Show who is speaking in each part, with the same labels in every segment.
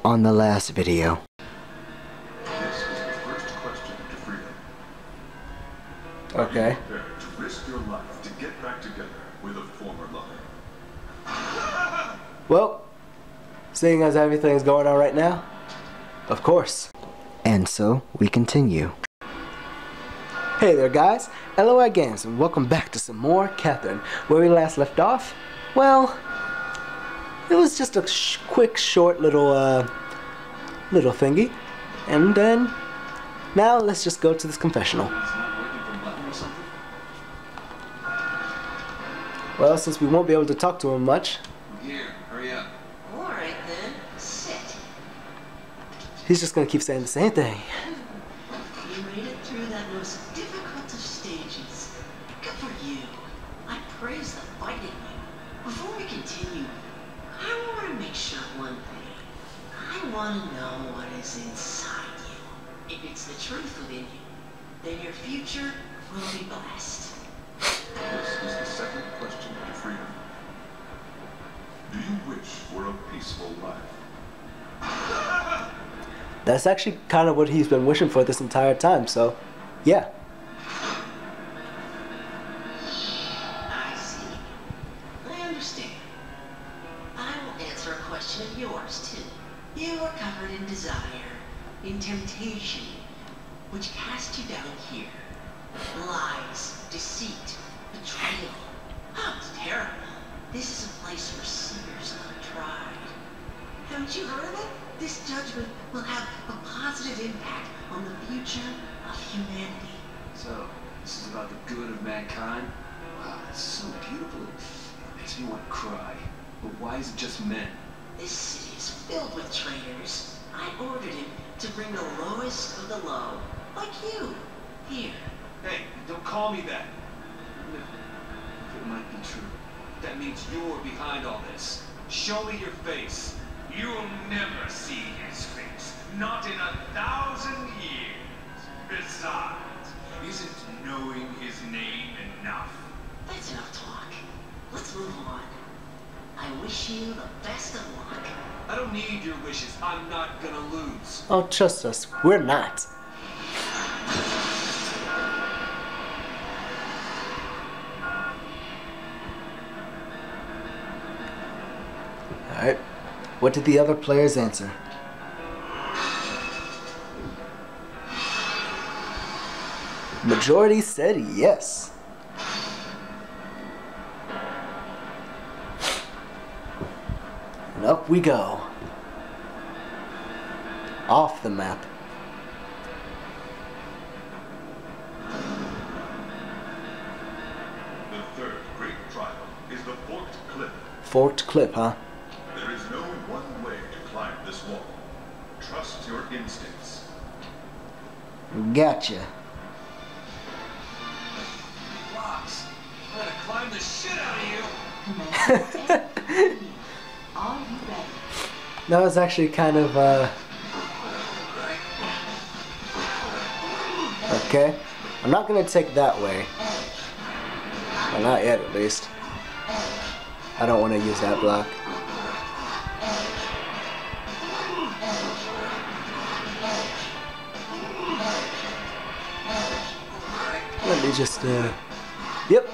Speaker 1: on the last video.
Speaker 2: This is the first question to freedom.
Speaker 1: Okay.
Speaker 2: Are you prepared to risk your life to get back together with a former lover?
Speaker 1: Well, seeing as everything's going on right now, of course. And so, we continue. Hey there guys, LOI Games, and welcome back to some more Catherine. Where we last left off, well, it was just a quick, short little thingy. And then, now let's just go to this confessional. Well, since we won't be able to talk to him much.
Speaker 3: Here, hurry up.
Speaker 4: Alright then, sit.
Speaker 1: He's just gonna keep saying the same thing.
Speaker 4: You made it through that most difficult of stages. Good for you. I praise the fight in you. Before we continue, I want to make sure one thing. I want to know what is inside you. If it's the truth within you, then your future will be blessed.
Speaker 2: This is the second question to freedom. Do you wish for a peaceful life?
Speaker 1: That's actually kind of what he's been wishing for this entire time, so, yeah.
Speaker 4: I see. I understand. I will answer a question of yours, too. You are covered in desire, in temptation, which cast you down here. Lies, deceit, betrayal. Oh, it's terrible. This is a place for seers untried. Haven't you heard of it? This judgment will have a positive impact on the future of humanity.
Speaker 3: So, this is about the good of mankind? Wow, that's so beautiful. It makes me want to cry. But why is it just men?
Speaker 4: This city is filled with traitors. I ordered him to bring the lowest of the low, like you, here.
Speaker 3: Hey, don't call me that. No, if it might be true, that means you're behind all this. Show me your face.
Speaker 5: You'll never see his face, not in 1,000 years. Besides, isn't knowing his name enough?
Speaker 4: That's enough talk. Let's move on. I wish you the best of luck.
Speaker 3: I don't need your wishes. I'm not gonna lose.
Speaker 1: Oh, trust us, we're not. Alright, what did the other players answer? Majority said yes. And up we go. Off the map.
Speaker 2: The third great trial is the Forked Cliff.
Speaker 1: Forked Cliff, huh?
Speaker 2: There is no one way to climb this wall. Trust your instincts.
Speaker 1: Gotcha.
Speaker 3: Rocks. I'm gonna climb the shit out of you.
Speaker 4: Are you ready?
Speaker 1: That was actually kind of, okay. I'm not gonna take that way. Well, not yet, at least. I don't want to use that block. Let me just, yep.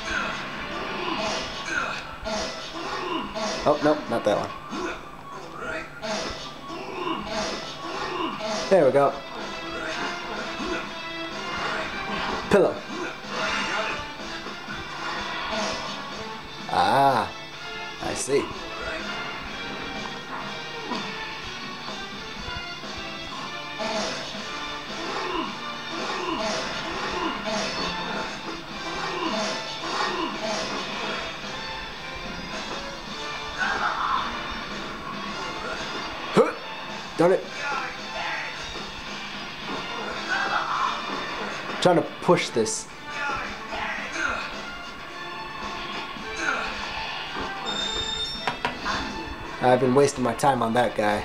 Speaker 1: Oh, no, not that one. There we go. Pillow. Ah, I see. Huh. Darn it. Trying to push this. I've been wasting my time on that guy.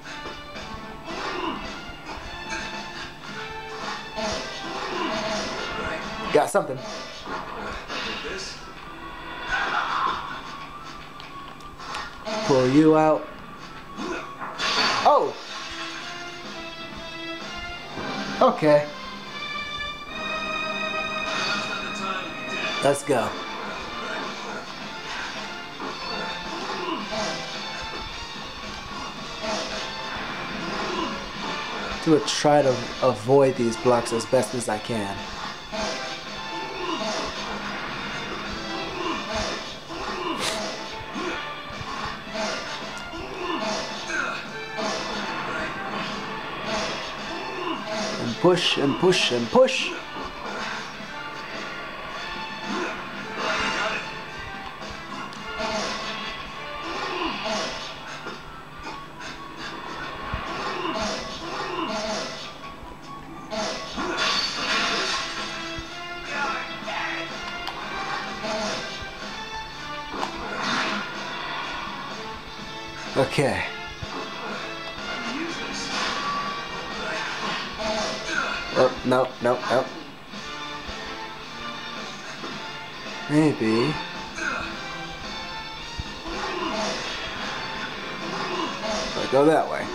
Speaker 1: Got something.
Speaker 3: This?
Speaker 1: Pull you out. Oh! Okay.
Speaker 3: Now's not the time to be dead.
Speaker 1: Let's go. To try to avoid these blocks as best as I can. And push and push and push. Okay.
Speaker 3: Use this.
Speaker 1: Oh, no, no, no. Maybe. I'll go that way.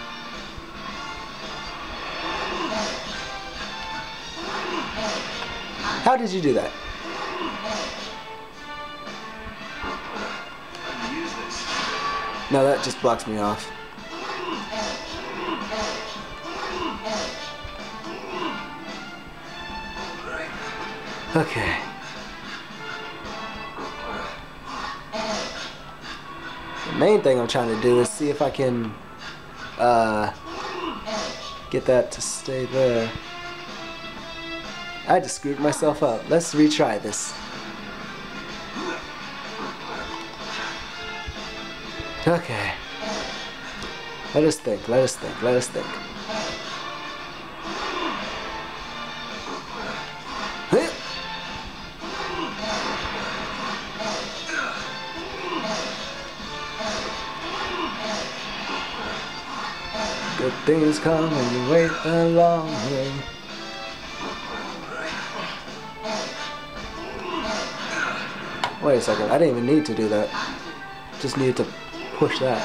Speaker 1: How did you do that?
Speaker 3: Use this.
Speaker 1: No, that just blocks me off. Okay. The main thing I'm trying to do is see if I can get that to stay there. I just screwed myself up. Let's retry this. Okay. Let us think, let us think, let us think. Good things come when you wait a long way. Wait a second, I didn't even need to do that. Just needed to push that.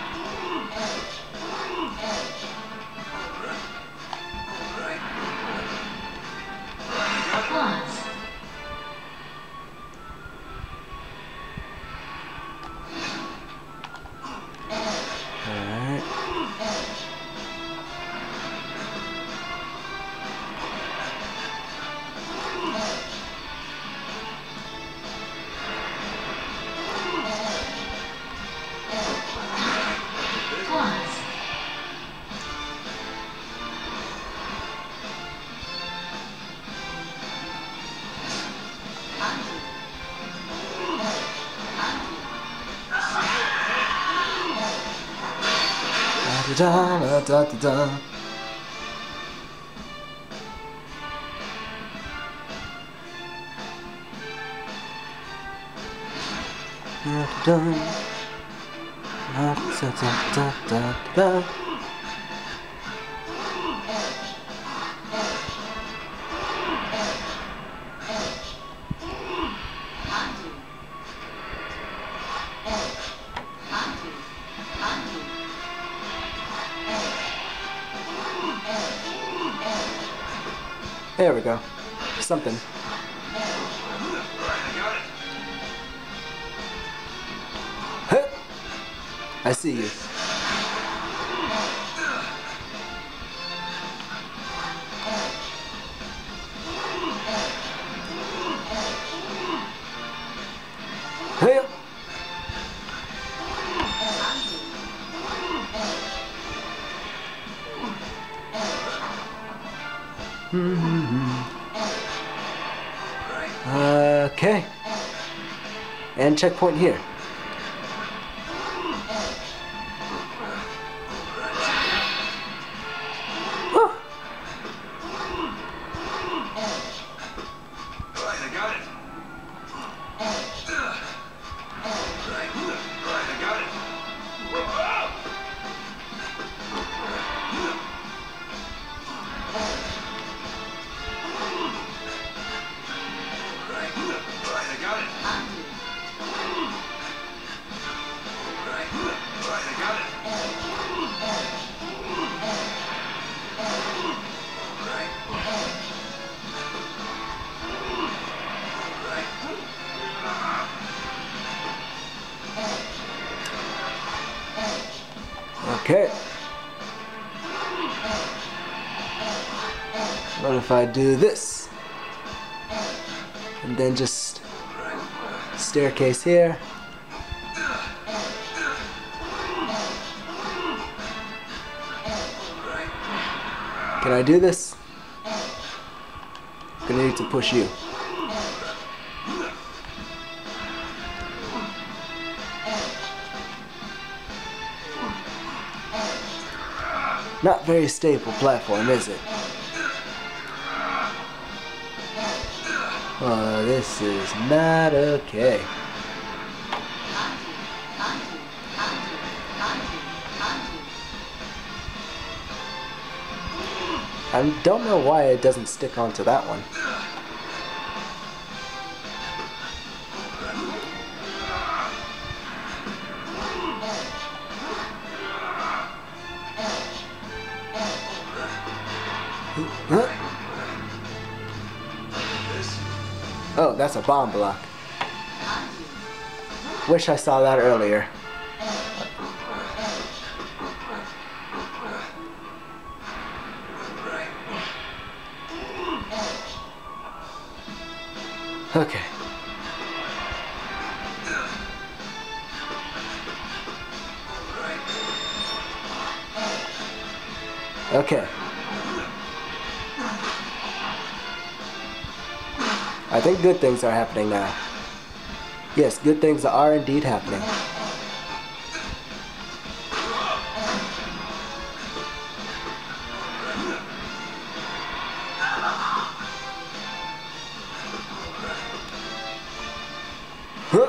Speaker 4: Pause.
Speaker 1: Alright.
Speaker 4: Pause.
Speaker 1: Da da da da da. Da da da da da. There we go. Something. Huh. I see you. Hey. Okay. And checkpoint here. Whew.
Speaker 3: Right, I got it. Right, I got it. Right, I got it.
Speaker 1: Okay. What if I do this? And then just staircase here. Can I do this? Gonna need to push you. Not very stable platform, is it? Oh, this is not okay. I don't know why it doesn't stick onto that one. Huh? Oh, that's a bomb block. Wish I saw that earlier. Okay. Okay. I think good things are happening now. Yes, good things are indeed happening. Huh.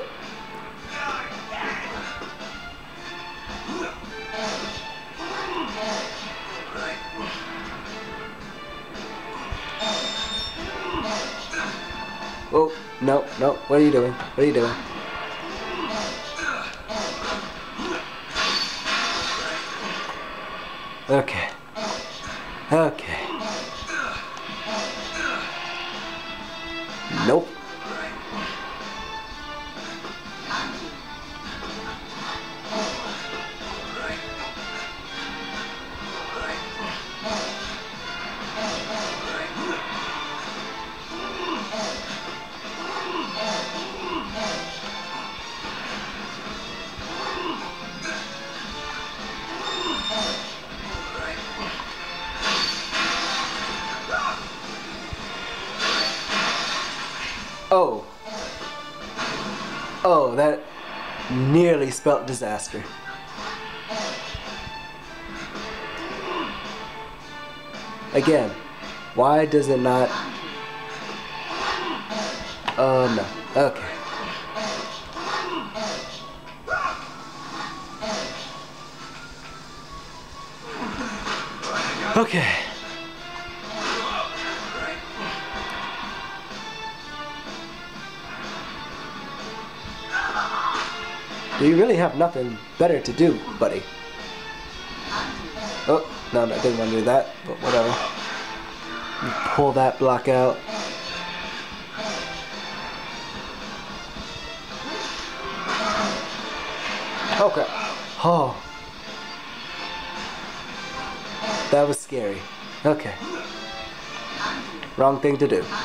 Speaker 1: Oh, no, no, what are you doing? What are you doing? Okay. Okay. Nope. Oh. Oh, that nearly spelt disaster. Again, why does it not... Oh, no. Okay. Okay. Do you really have nothing better to do, buddy? Oh, no, I didn't want to do that, but whatever. Pull that block out. Okay. Oh. That was scary. Okay. Wrong thing to do.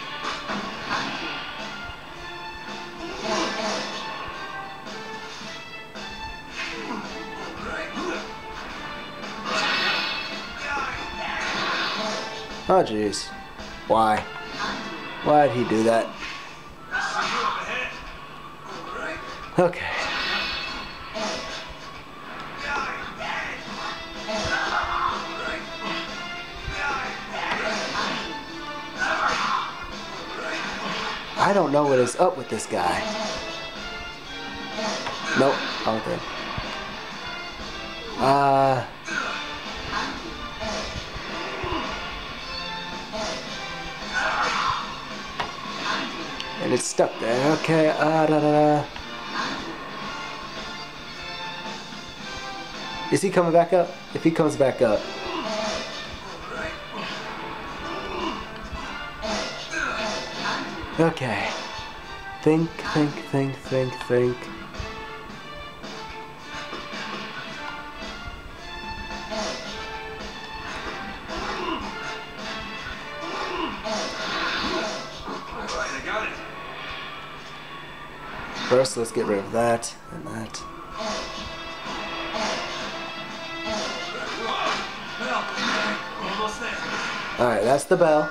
Speaker 1: Oh jeez. Why? Why'd he do that? Okay. I don't know what is up with this guy. Nope. Okay. And it's stuck there. Okay, Is he coming back up? If he comes back up. Okay. Think. First, let's get rid of that and that.
Speaker 3: Almost there.
Speaker 1: Alright, that's the bell.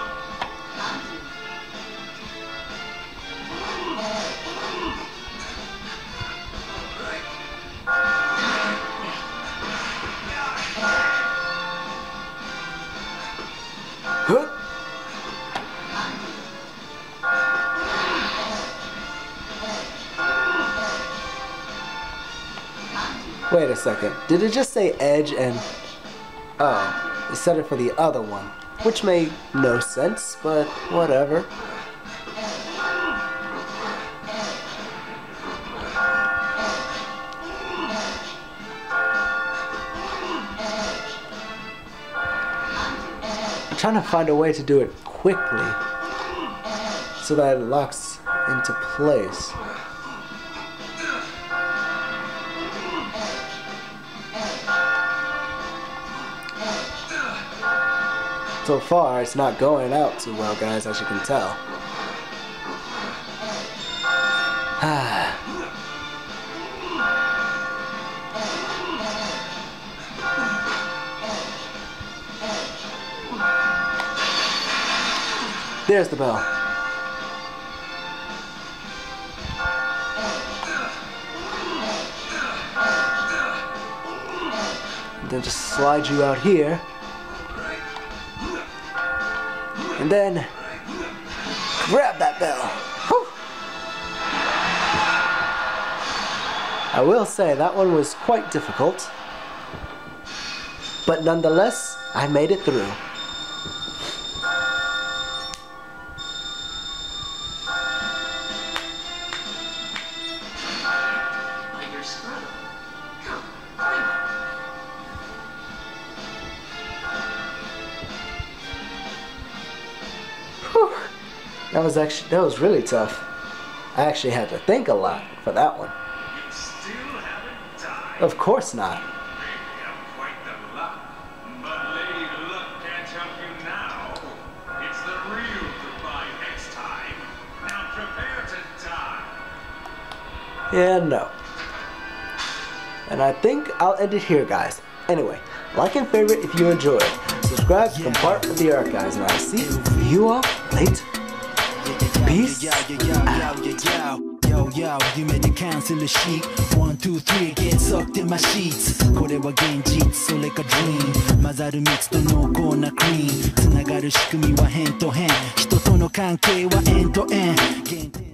Speaker 1: Huh? Wait a second. Did it just say edge and... Oh, it set it for the other one. Which made no sense, but whatever. I'm trying to find a way to do it quickly so that it locks into place. So far, it's not going out too well, guys, as you can tell. There's the bell. And then just slide you out here. And then grab that bell. Whew. I will say that one was quite difficult, but nonetheless, I made it through.
Speaker 4: Your struggle. Come, climb up.
Speaker 1: Whew. That was really tough. I actually had to think a lot for that one.
Speaker 5: You still haven't died.
Speaker 1: Of course not.
Speaker 5: Maybe I'm quite the luck, but Lady Luck can't help you now. It's the real goodbye next time. Now prepare to die.
Speaker 1: Yeah, no. And I think I'll end it here, guys. Anyway, like and favorite if you enjoyed. Subscribe to become part of the archives, and I'll see you all later. Peace out.
Speaker 6: Yo, 夢でキャンセルし 1, 2, 3 get sucked in my sheets これは現実それか dream 混ざる蜜と濃厚なクリームつながる仕組みは辺と辺人との関係はエンドエンド